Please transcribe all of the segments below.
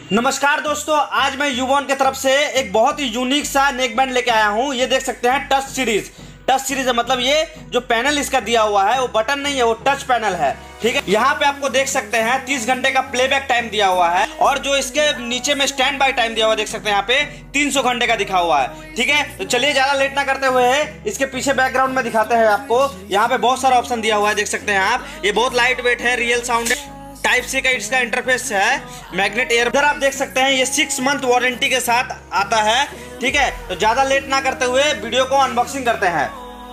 नमस्कार दोस्तों, आज मैं युवॉन की तरफ से एक बहुत ही यूनिक सा नेक बैंड लेके आया हूँ। ये देख सकते हैं टच सीरीज है, मतलब ये जो पैनल इसका दिया हुआ है वो बटन नहीं है, वो टच पैनल है। ठीक है, यहाँ पे आपको देख सकते हैं 30 घंटे का प्लेबैक टाइम दिया हुआ है और जो इसके नीचे में स्टैंड बाय टाइम दिया हुआ है देख सकते हैं यहाँ पे 300 घंटे का दिखा हुआ है। ठीक है, तो चलिए ज्यादा लेट ना करते हुए इसके पीछे बैकग्राउंड में दिखाते हैं आपको। यहाँ पे बहुत सारा ऑप्शन दिया हुआ है, देख सकते हैं आप। ये बहुत लाइट वेट है, रियल साउंड है, टाइप सी का इसका इंटरफेस है, मैग्नेट एयर। इधर आप देख सकते हैं ये 6 मंथ वारंटी के साथ आता है। ठीक है, तो ज्यादा लेट ना करते हुए वीडियो को अनबॉक्सिंग करते हैं।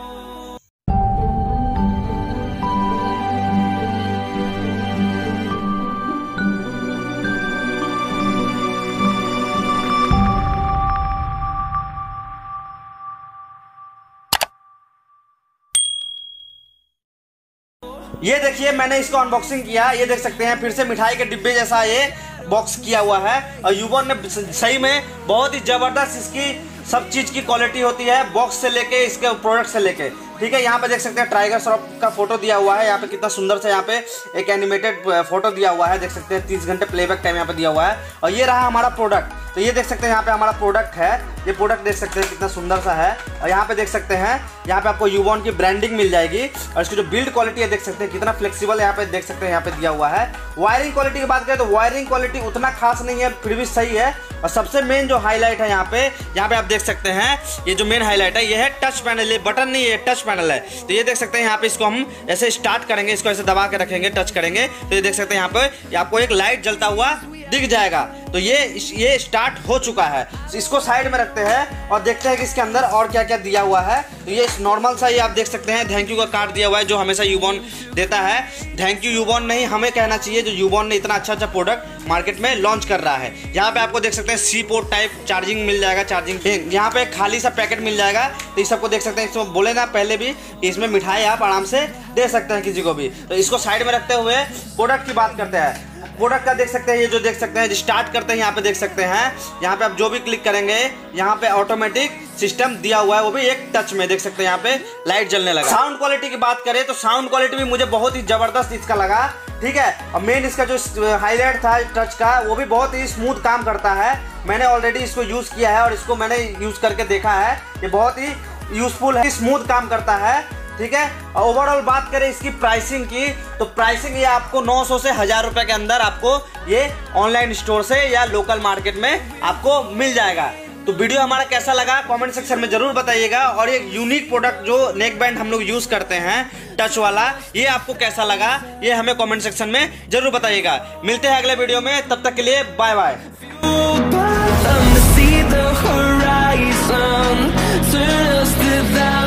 ये देखिए, मैंने इसको अनबॉक्सिंग किया। ये देख सकते हैं फिर से मिठाई के डिब्बे जैसा ये बॉक्स किया हुआ है और युवॉन ने सही में बहुत ही जबरदस्त इसकी सब चीज की क्वालिटी होती है, बॉक्स से लेके इसके प्रोडक्ट से लेके। ठीक है, यहाँ पे देख सकते हैं टाइगर श्रॉफ का फोटो दिया हुआ है। यहाँ पे कितना सुंदर से यहाँ पे एक एनिमेटेड फोटो दिया हुआ है, देख सकते हैं 30 घंटे प्लेबैक टाइम यहाँ पे दिया हुआ है। और ये रहा हमारा प्रोडक्ट। तो ये देख सकते हैं यहाँ पे हमारा प्रोडक्ट है। ये प्रोडक्ट देख सकते हैं कितना सुंदर सा है और यहाँ पे देख सकते हैं यहाँ पे आपको युवॉन की ब्रांडिंग मिल जाएगी और इसकी जो बिल्ड क्वालिटी है देख सकते हैं कितना फ्लेक्सिबल यहाँ पे देख सकते हैं यहाँ पे दिया हुआ है। वायरिंग क्वालिटी की बात करें तो वायरिंग क्वालिटी उतना खास नहीं है, फिर भी सही है। और सबसे मेन जो हाईलाइट है यहाँ पे आप देख सकते हैं ये जो मेन हाईलाइट है ये है टच पैनल। ये बटन नहीं है, टच पैनल है। तो ये देख सकते हैं यहाँ पे इसको हम ऐसे स्टार्ट करेंगे, इसको ऐसे दबा के रखेंगे, टच करेंगे तो ये देख सकते हैं यहाँ पे आपको एक लाइट जलता हुआ दिख जाएगा। तो ये स्टार्ट हो चुका है। इसको साइड में रखते हैं और देखते हैं कि इसके अंदर और क्या क्या दिया हुआ है। तो ये नॉर्मल सा ही आप देख सकते हैं थैंक यू का कार्ड दिया हुआ है जो हमेशा युवॉन देता है। थैंक यू युवॉन नहीं हमें कहना चाहिए, जो युवॉन ने इतना अच्छा प्रोडक्ट मार्केट में लॉन्च कर रहा है। यहाँ पे आपको देख सकते हैं सी पोर्ट टाइप चार्जिंग मिल जाएगा, चार्जिंग यहाँ पे खाली सा पैकेट मिल जाएगा। तो इस सबको देख सकते हैं, इसमें बोले ना पहले भी इसमें मिठाई आप आराम से दे सकते हैं किसी को भी। तो इसको साइड में रखते हुए प्रोडक्ट की बात करते हैं। प्रोडक्ट का देख सकते हैं, ये जो देख सकते हैं स्टार्ट करते हैं यहाँ पे देख सकते हैं, यहाँ पे आप जो भी क्लिक करेंगे यहाँ पे ऑटोमेटिक सिस्टम दिया हुआ है, वो भी एक टच में देख सकते हैं यहाँ पे लाइट जलने लगा। साउंड क्वालिटी की बात करें तो साउंड क्वालिटी भी मुझे बहुत ही जबरदस्त इसका लगा। ठीक है, और मेन इसका जो हाईलाइट था टच का वो भी बहुत ही स्मूथ काम करता है। मैंने ऑलरेडी इसको यूज किया है और इसको मैंने यूज करके देखा है, ये बहुत ही यूजफुल है, स्मूथ काम करता है। ठीक है, और ओवरऑल बात करें इसकी प्राइसिंग की तो प्राइसिंग ये आपको 900 से 1000 रुपए के अंदर आपको ये ऑनलाइन स्टोर से या लोकल मार्केट में आपको मिल जाएगा। तो वीडियो हमारा कैसा लगा कमेंट सेक्शन में जरूर बताइएगा और एक यूनिक प्रोडक्ट जो नेक बैंड हम लोग यूज करते हैं टच वाला, ये आपको कैसा लगा ये हमें कमेंट सेक्शन में जरूर बताइएगा। मिलते हैं अगले वीडियो में, तब तक के लिए बाय बाय।